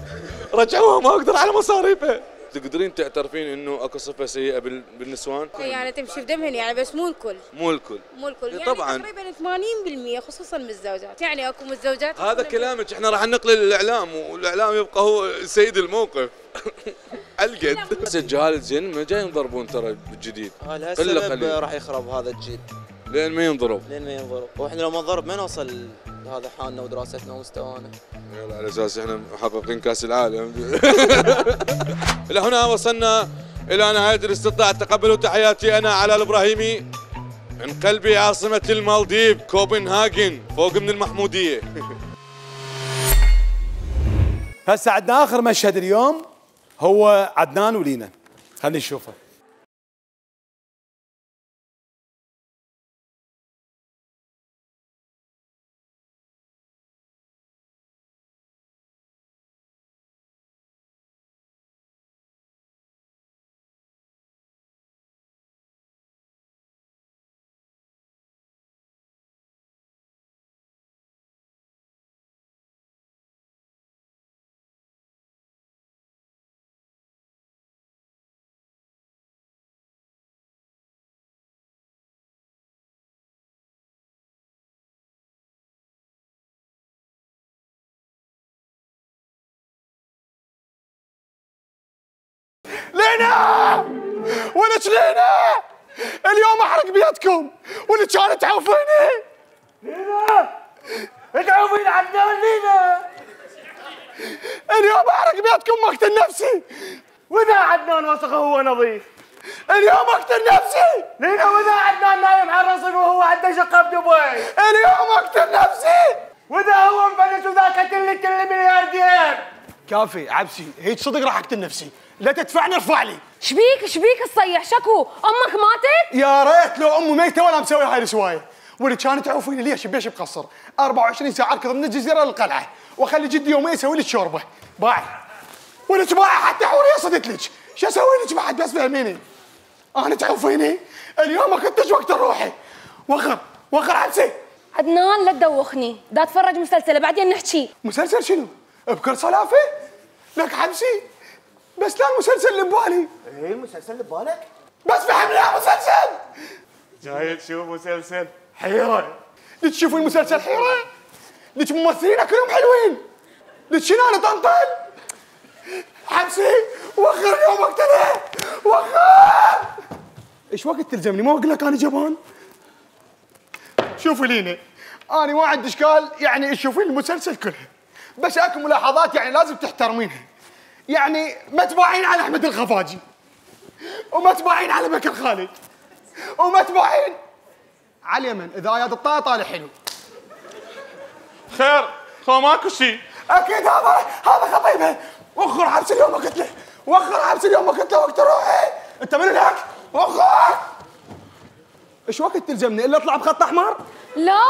رجعوها ما اقدر على مصاريفها. تقدرين تعترفين انه اكو صفه سيئه بالنسوان؟ يعني تمشي في دمهن يعني، بس مو الكل. مو الكل. مو الكل يعني طبعا تقريبا ثمانين بالمئة خصوصا من الزوجات، يعني اكو متزوجات. هذا كلامك، احنا راح ننقل للاعلام والاعلام يبقى هو سيد الموقف. القد بس الجهال الزين ما جاي ينضربون ترى بالجديد. لهالسبب راح يخرب هذا الجيل. لين ما ينضرب. لين ما ينضرب، واحنا لو ما نضرب ما نوصل لهذا حالنا ودراستنا ومستوانا. يلا على اساس احنا محققين كاس العالم. الى هنا وصلنا الى نهايه الاستطلاع. تقبلوا تحياتي انا علاء الابراهيمي من قلب عاصمه المالديف كوبنهاجن فوق من المحموديه. هسه عندنا اخر مشهد اليوم هو عدنان ولينا، خلينا نشوفه. لينا ولك لينا اليوم احرق بيدكم واللي كانت تعوفيني. لينا تعوفين عدنان. لينا اليوم احرق بيدكم مقتل نفسي. واذا عدنان وسخه هو نظيف. اليوم اقتل نفسي. لينا واذا عدنان نايم على الرصيف وهو عنده شقه بدبي. اليوم اقتل نفسي. واذا هو مفلس وذاك قتل لي كل ملياردير. كافي عبسي، هيك صدق راح اقتل نفسي. لا تدفعني ارفع لي. شبيك شبيك تصيح شكو؟ امك ماتت؟ يا ريت لو امي ميته ولا مسوي هاي السوايه. واللي كانت تعوفيني ليش بيش بقصر أربعة وعشرين ساعه اركض من الجزيره للقلعه واخلي جدي يومين يسوي لي الشوربه. باي ولك باي حتى حوريه صدت لك. شو اسوي لك بعد بس فهميني. انا تعوفيني اليوم ما كنتش وقت روحي. وخر وخر عبسي. عدنان لا تدوخني، دا اتفرج مسلسل بعدين نحكي. مسلسل شنو؟ بكل صلافه؟ لك حبسي بس لا المسلسل اللي ببالي. ايه المسلسل اللي ببالك؟ بس فهمني يا مسلسل. جاي تشوف مسلسل حيرة. ليش تشوفوا المسلسل حيرة؟ ليش ممثلين كلهم حلوين؟ ليش شنو انا طنطل؟ حبسي وخر اليوم وقتنا وخر. ايش وقت تلزمني؟ ما اقول لك انا جبان. شوفي لينا انا ما عندي اشكال يعني تشوفين المسلسل كله، بس اكو ملاحظات يعني لازم تحترمينها. يعني ما تباعين على احمد الخفاجي وما تباعين على بكر خالد وما تباعين على اليمن. اذا اياد الطاية طالع حلو. خير خو ماكو شيء. اكيد هذا هذا خطيبه. وخر حبس اليوم وقت له. وخر حبس اليوم وقت له وقت روحي. انت من هناك؟ وخر. ايش وقت تلزمني الا اطلع بخط احمر؟ لا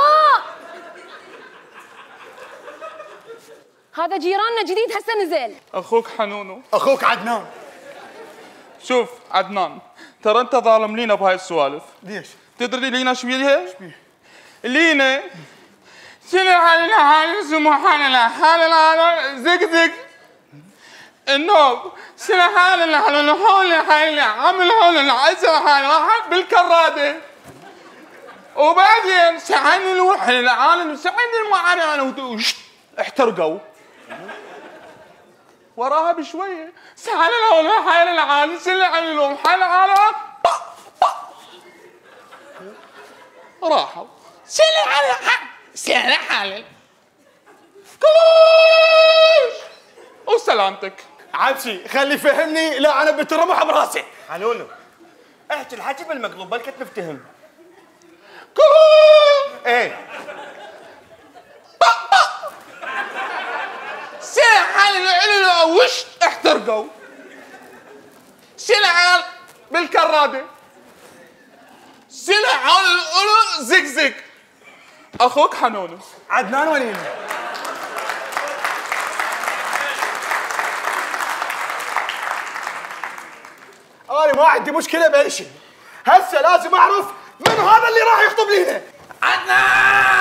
هذا جيراننا جديد هسه نزل. اخوك حنونو. اخوك عدنان. شوف عدنان ترى انت ظالم لينا بهاي السوالف. ليش؟ تدري لينا ايش بيها؟ لينا شنو حالنا حال اسمه حالنا حالنا زق زق النوب. شنو حالنا حالنا حالنا حالنا عمل حالنا عسى حالنا بالكراده. وبعدين سعن الوحل العالم سعن المعاناه احترقوا. وراها بشويه سعن الوحل حال العالم سعن الوحل على راحوا سعن على سعن حال كلوش وسلامتك. عبسي خلي فهمني. لا انا بترمح براسي. حنونو احكي الحكي بالمقلوب بلكت نفتهم. كلوش ايه سنة حال العلو وش احترقوا. سنة حال بالكرادة. سنة حال العلو زق زق. اخوك حنونو. عدنان ولينا. انا ما عندي مشكلة بأي شيء. هسه لازم اعرف من هذا اللي راح يخطب لينا.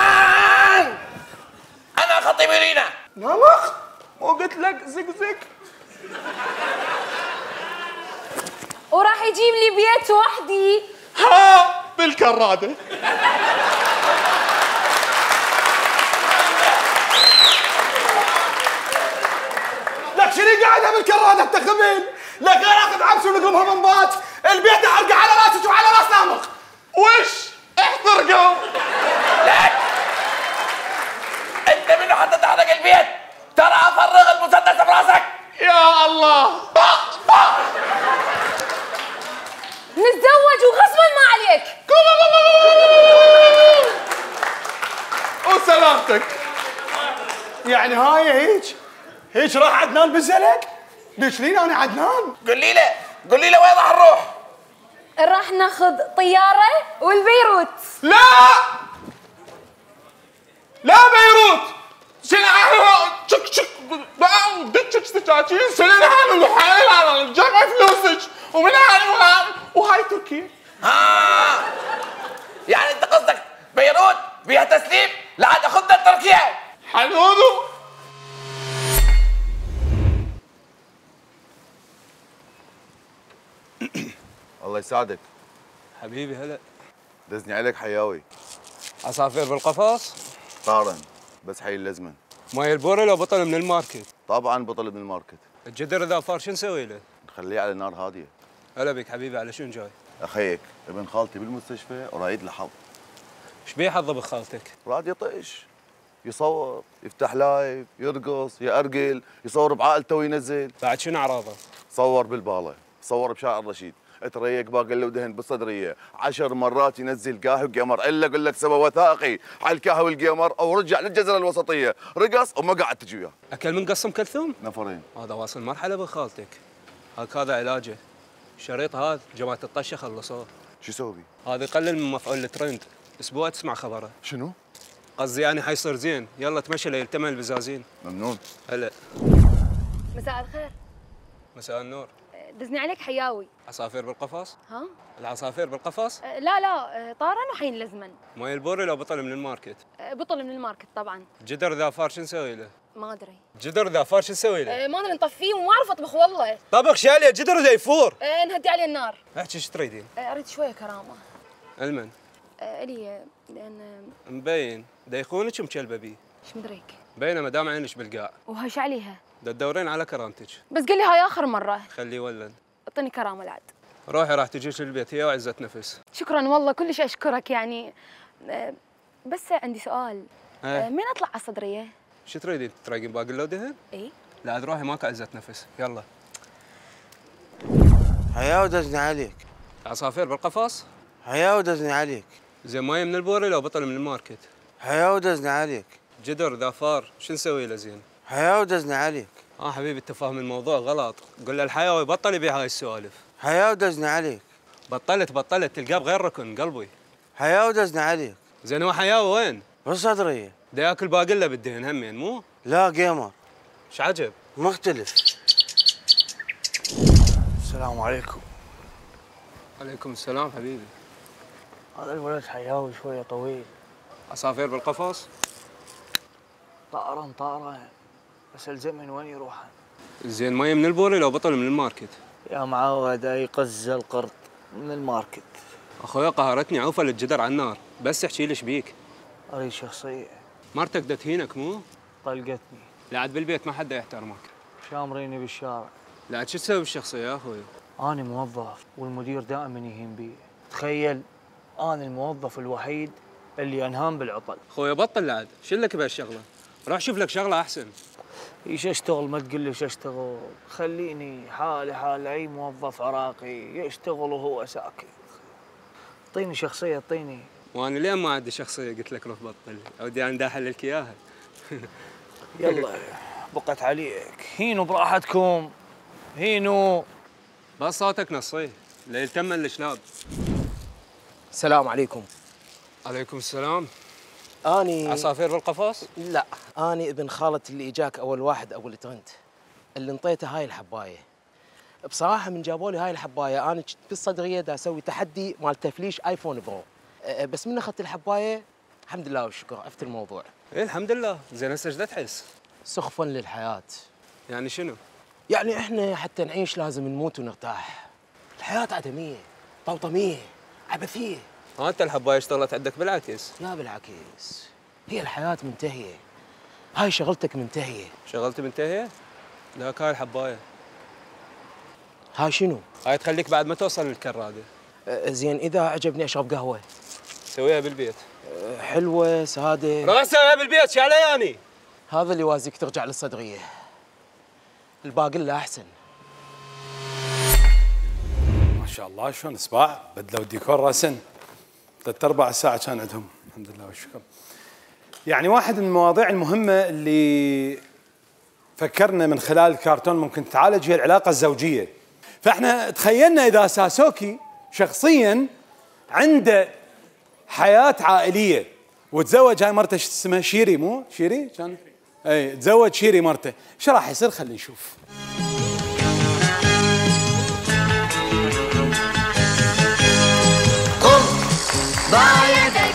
عدنان انا خطيب لينا. نمخ مو قلت لك زق زق. وراح يجيب لي بيت وحدي. ها بالكرادة. لك شنو قاعدة بالكرادة التخبين؟ لك غير اخذ عبس ونقومها منبات، البيت احرقه على راسك وعلى راس نامق. وش؟ احترقوا. لك انت منو حتى تحرق البيت؟ ترى افرغ المسدس براسك. يا الله. نتزوج وغصبا ما عليك. وسلامتك. يعني هاي هيك هيك راح عدنان بالزلق؟ ليش لين انا عدنان؟ قولي له قولي له وين راح نروح؟ راح ناخذ طياره والبيروت. لا لا بيروت. سنعانو تشك تشك بقى دتشك تشاكين سنعانو محايل على الجمع فلوسك ومن هاي وهاي تركيا. ها يعني انت قصدك بيروت فيها تسليم؟ لا عاد اخذنا تركيا. حلولو. الله يساعدك حبيبي. هلا دزني عليك حياوي. عصافير بالقفص؟ قارن بس حي اللزمن. ماي البوري لو بطل من الماركت؟ طبعا بطل من الماركت. الجدر اذا فار شو نسوي له؟ نخليه على نار هاديه. هلا بك حبيبي. على شو جاي؟ اخيك ابن خالتي بالمستشفى ورايد له حظ. ايش بيه حظ بخالتك؟ راد يطش يصور يفتح لايف يرقص يأرجل يصور بعائلته وينزل. بعد شنو اعراضه؟ صور بالباله صور بشارع الرشيد تريق باقل ودهن بالصدريه عشر مرات ينزل قاهي وقمر الا اقول لك سوى وثائقي على الكاهي والقمر او رجع للجزيره الوسطيه رقص وما قعد تجي وياه. اكل من قص ام كلثوم؟ نفرين. هذا واصل مرحله بخالتك. هاك هذا علاجه. الشريط هذا جماعه الطشه خلصوه. شو يسوي بيه؟ هذا يقلل من مفعول الترند. اسبوع تسمع خبره. شنو؟ قصدي يعني حيصير زين. يلا تمشي ليلتمن البزازين. ممنون. هلا. مساء الخير. مساء النور. دزني عليك حياوي. عصافير بالقفص؟ ها؟ العصافير بالقفص؟ أه لا لا طارن وحين لزمن. ماي البوري لو بطل من الماركت؟ أه بطل من الماركت طبعا. جدر ذا فار شو نسوي له؟ ما ادري. جدر ذا فار شو نسوي له؟ أه ما ادري نطفيه وما اعرف اطبخ والله. طبخ شاليه جدر ذا يفور. أه نهدي عليه النار. احكي ايش تريدين؟ أه اريد شويه كرامه. المن؟ أه الي لان مبين دا يخونك مكلبه بيه. ايش مدريك؟ مبينه مدام عينك بالقاع. وهاش عليها. دا تدورين على كرامتك. بس قل لي هاي اخر مره. خليه ولد. اعطيني كرامه العاد. روحي راح تجيك البيت هي وعزة نفس. شكرا والله كلش اشكرك يعني. أه بس عندي سؤال. أه. مين اطلع على الصدريه؟ شو تريدين تراقين باقي لو دهن؟ اي. لا عاد روحي ماكو عزة نفس. يلا. حياه ودزني عليك. عصافير بالقفص؟ حياه ودزني عليك. زين ماي من البوري لو بطل من الماركت؟ حياه ودزني عليك. جدر ذا فار شو نسوي له زين؟ حياه ودزني عليك. اه حبيبي انت فاهم الموضوع غلط. قول له الحياوي بطل يبيع هاي السوالف. حياه ودزني عليك. بطلت بطلت تلقاه بغير ركن قلبي. حياه ودزني عليك. زين هو حياوي وين؟ بالصدريه. دا ياكل باقله بالدهن همين مو؟ لا جيمر. ايش عجب؟ مختلف. السلام عليكم. عليكم السلام حبيبي. هذا الولد حياوي شويه طويل. عصافير بالقفص؟ طائران طائران بس الزمن وين يروح؟ زين ماي من البوري لو بطل من الماركت؟ يا معود يقز القرط من الماركت. اخويا قهرتني عوفه للجدر على النار. بس احكي لي ايش بيك؟ اريد شخصيه. مرتك دا تهينك مو؟ طلقتني. لا عاد بالبيت ما حدا يحترمك. شامريني بالشارع. لا عاد شو تسوي بالشخصيه يا اخوي؟ انا موظف والمدير دائما يهين بي. تخيل انا الموظف الوحيد اللي انهان بالعطل. خويا بطل لعد، شلك بهالشغله، روح شوف لك شغله احسن. ايش اشتغل؟ ما تقول لي ايش اشتغل، خليني حالي حال اي موظف عراقي يشتغل وهو ساكت. اعطيني شخصيه اعطيني. وانا لين ما عندي شخصيه قلت لك روح بطل، اودي انا داحل لك اياها. يلا بقت عليك، هينوا براحتكم هينوا. بس صوتك نصيه، لا يلتم الشلاب. السلام عليكم. عليكم السلام. اني عصافير بالقفص؟ لا، اني ابن خالة اللي اجاك اول واحد اول ترند، اللي انطيته هاي الحبايه. بصراحه من جابوا لي هاي الحبايه انا كنت بالصدريه دا اسوي تحدي مال تفليش ايفون برو، بس من اخذت الحبايه الحمد لله والشكر عرفت الموضوع. ايه الحمد لله. زين هسه ايش تحس؟ سخفا للحياه. يعني شنو؟ يعني احنا حتى نعيش لازم نموت ونرتاح. الحياة عدمية، طمطمية، عبثية. ها انت الحبايه اشتغلت عندك بالعكس؟ لا بالعكس، هي الحياة منتهية. هاي شغلتك منتهية. شغلتي منتهية؟ لا هاي الحبايه. هاي شنو؟ هاي تخليك بعد ما توصل للكرادة. أه زين إذا عجبني أشرب قهوة؟ سويها بالبيت. أه حلوة سادة. ما اسويها بالبيت شو علياني؟ هذا اللي يوازيك ترجع للصدرية. الباقي له أحسن. ما شاء الله شلون صباع بدلوا الديكور راسا. ثلاث اربع ساعة كان عندهم الحمد لله والشكر. يعني واحد من المواضيع المهمة اللي فكرنا من خلال الكرتون ممكن تعالج هي العلاقة الزوجية. فاحنا تخيلنا اذا ساسوكي شخصيا عنده حياة عائلية وتزوج هاي مرته اسمها شيري مو شيري كان؟ اي تزوج شيري مرته، شو راح يصير؟ خلينا نشوف. قم ضع يدك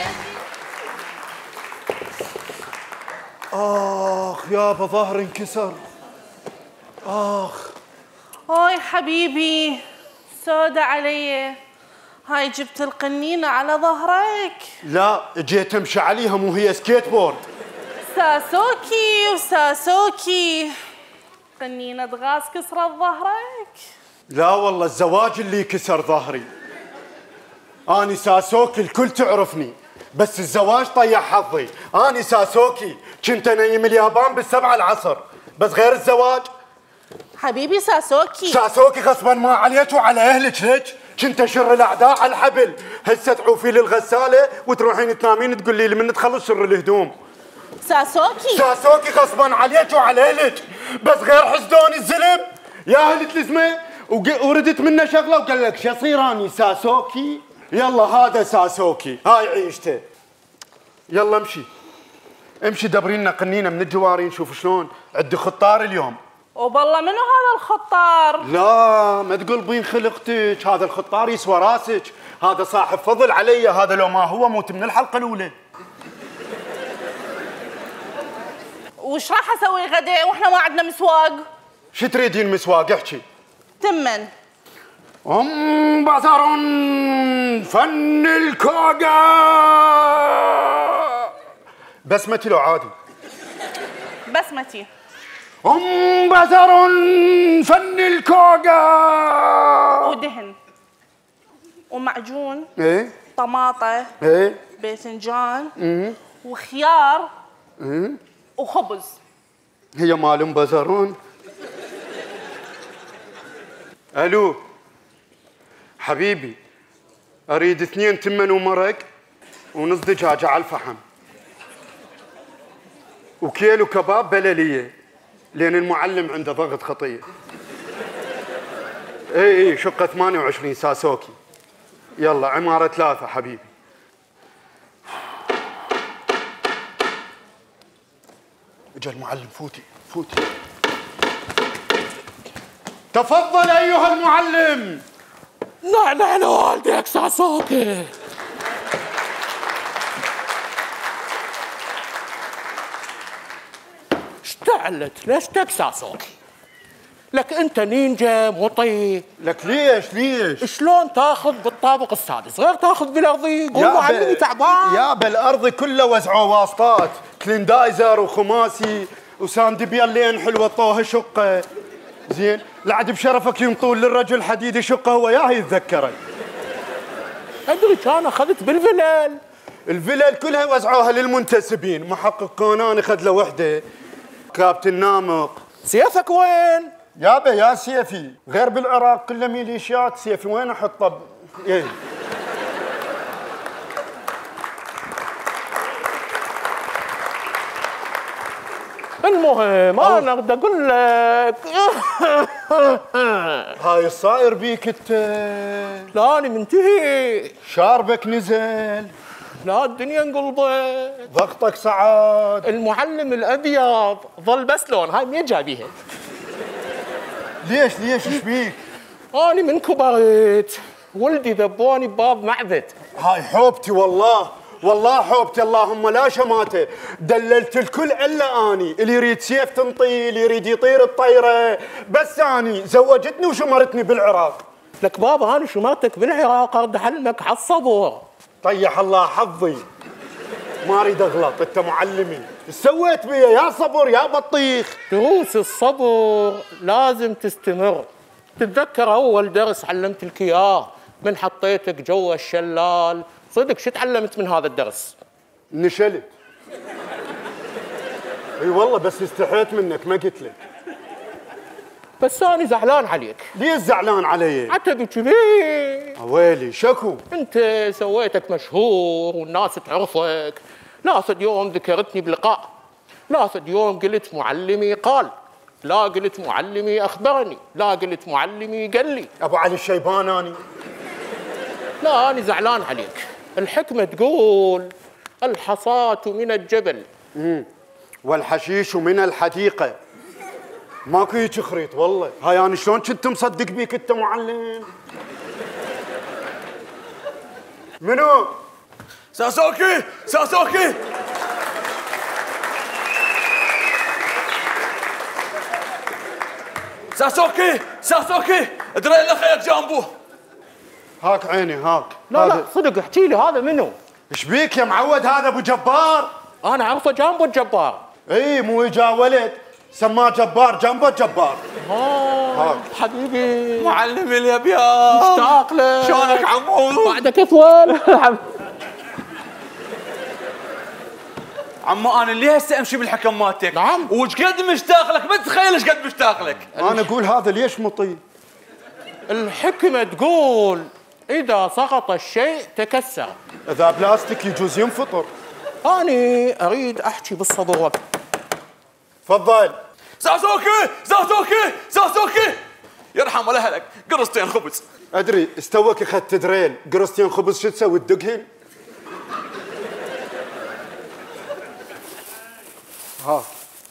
آخ يابا ظهري انكسر. آخ هاي حبيبي سودة علي. هاي جبت القنينة على ظهرك. لا جيت امشي عليها مو هي سكيت بورد. ساسوكي وساسوكي قنينة غاز كسرت ظهرك. لا والله الزواج اللي كسر ظهري. أني ساسوكي الكل تعرفني بس الزواج طيح حظي. أني ساسوكي كنت نايم اليابان بالسبعة العصر بس غير الزواج. حبيبي ساسوكي ساسوكي غصبا ما عليك وعلى أهلك ليش؟ كنت أشر الأعداء على الحبل. هسه تعوفي للغسالة وتروحين تنامين تقول لي من تخلص شر الهدوم. ساسوكي ساسوكي غصبا عليك وعلى أهلك بس غير حسدوني الزلم يا أهل تلزمه وردت منه شغلة وقال لك شو يصير أني ساسوكي. يلا هذا ساسوكي هاي عيشته. يلا امشي امشي دبري لنا قنينه من الجواري نشوف شلون. عندي خطار اليوم. وبالله منو هذا الخطار؟ لا ما تقلبين خلقتك، هذا الخطار يسوى راسك، هذا صاحب فضل علي، هذا لو ما هو موت من الحلقه الاولى. وش راح اسوي غدا واحنا ما عندنا مسواق؟ شو تريدين مسواق؟ احكي. تمن ام بزر فن الكوكا. بسمتي لو عادي؟ بسمتي. ام بزر فن الكوكا. ودهن ومعجون. ايه طماطة. ايه باذنجان. امم وخيار. امم وخبز. هي مال ام بزرون. الو حبيبي اريد اثنين تمن ومرق ونص دجاجه على الفحم وكيلو كباب بلليه لان المعلم عنده ضغط خطيه. اي اي شقه ثمانية وعشرين ساسوكي. يلا عماره ثلاثه حبيبي. اجا المعلم فوتي فوتي. تفضل ايها المعلم. نعنع لوالديك ساسوكي. اشتعلت ليش تك ساسوكي؟ لك انت نينجا مطي. لك ليش ليش؟ شلون تاخذ بالطابق السادس غير تاخذ بالارضي؟ قول معلمي تعبان. يا بالارضي كله وزعوا واسطات كليندايزر وخماسي وساندبيا لين حلوه طوها شقه. زين لعد بشرفك ينطون للرجل حديد شقه هو ياهي يتذكرك. ادري كان اخذت بالفلل. الفلل كلها وزعوها للمنتسبين. محقق كونان اخذ له وحده. كابتن نامق. سيفك وين؟ يابا يا سيفي غير بالعراق كله ميليشيات. سيفي وين احطه؟ ايه المهم انا بدي اقول لك هاي الصاير بيك انت. لا انا منتهي. شاربك نزل. لا الدنيا انقلبت. ضغطك صعد. المعلم الابيض ظل بس لون. هاي منين جايبيها؟ ليش ليش ايش بيك؟ انا من كبرت ولدي ذبوني بباب معبد. هاي حوبتي والله والله حوبتي اللهم لا شماته، دللت الكل الا اني، اللي يريد سيف تنطي، اللي يريد يطير الطيره، بس اني زوجتني وشمرتني بالعراق. لك بابا انا شمرتك بالعراق ارد حلمك على الصبر. طيح الله حظي، ما اريد اغلط، انت معلمي، ايش سويت بيا يا صبر يا بطيخ؟ دروس الصبر لازم تستمر. تتذكر اول درس علمت لك اياه من حطيتك جوا الشلال، صدق شو تعلمت من هذا الدرس؟ نشلت. اي والله بس استحيت منك ما قلت لك. بس انا زعلان عليك. ليش زعلان علي؟ عتبي كبير. ويلي شكو؟ انت سويتك مشهور والناس تعرفك، لا صد يوم ذكرتني بلقاء، لا صد يوم قلت معلمي قال، لا قلت معلمي اخبرني، لا قلت معلمي قال لي. ابو علي الشيبان اني. لا انا زعلان عليك. الحكمه تقول الحصاة من الجبل امم والحشيش من الحديقه. ماكو هيك خريط والله. هاي انا شلون كنت مصدق بيك انت معلم؟ منو؟ ساسوكي ساسوكي ساسوكي ساسوكي ادري لك جامبو. هاك عيني هاك. لا لا صدق احكي لي هذا منو؟ ايش بيك يا معود؟ هذا ابو جبار. انا اعرفه جامبو الجبار. اي مو جا ولد سماه جبار، جامبو الجبار. اه حبيبي معلمي اليبيان مشتاق لك. شلونك عمو؟ بعدك اطول. عمو انا ليه هسه امشي بالحكم مالتك؟ نعم. وش قد مشتاق لك؟ ما تتخيل ايش قد مشتاق لك. انا اقول هذا ليش مطي؟ الحكمه تقول اذا سقط الشيء تكسر. اذا بلاستيك يجوز ينفطر. أنا أريد أحكي بالصبر وقت. تفضل. ساسوكي ساسوكي ساسوكي يرحم ولا اهلك، قرصتين خبز. أدري استوك أخذت دريل، قرصتين خبز شو تسوي تدقهن؟ ها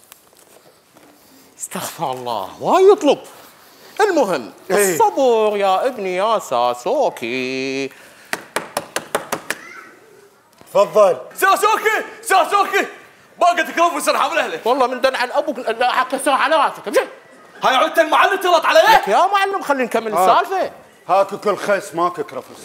استغفر الله وايد يطلب. المهم ايه؟ الصبر يا ابني يا ساسوكي. تفضل. ساسوكي ساسوكي باقي تكرف يرحم اهلك. والله من دن عن ابوك كسر على راسك. امشي. هاي عدت المعلم تغلط علي. يا معلم خلينا نكمل السالفه. هاك كل خيس ماكو كرفس.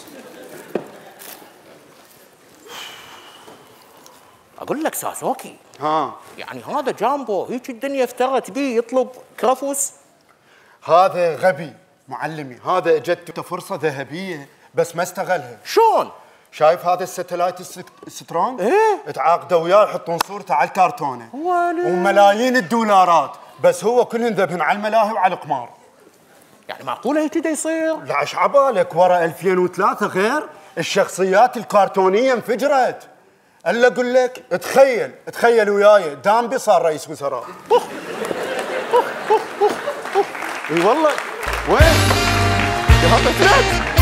اقول لك ساسوكي. ها يعني هذا جامبو هيك الدنيا افترت بيه يطلب كرفس. هذا غبي معلمي، هذا اجته فرصه ذهبيه بس ما استغلها. شلون؟ شايف هذا الستلايت سترونج؟ ايه تعاقدوا وياه يحطون صورته على الكرتونه ولي. وملايين الدولارات، بس هو كلهن ذبحن على الملاهي وعلى القمار. يعني معقوله هيك دا يصير؟ لا ايش عبالك ورا ألفين وثلاثة غير الشخصيات الكرتونيه انفجرت. الا اقول لك تخيل تخيل وياي دامبي صار رئيس وزراء. اي والله. وين؟ يا هذا